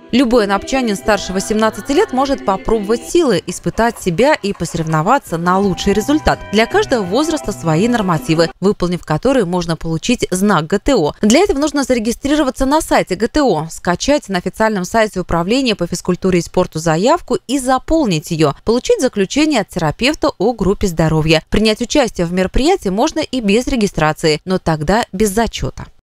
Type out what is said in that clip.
Любой анапчанин старше 18 лет может попробовать силы, испытать себя и посоревноваться на лучший результат. Для каждого возраста свои нормативы, выполнив которые можно получить знак ГТО. Для этого нужно зарегистрироваться на сайте ГТО, скачать на официальном сайте Управления по физкультуре и спорту заявку и заполнить ее, получить заключение от терапевта о группе здоровья. Принять участие в мероприятии можно и без регистрации, но тогда без зачета.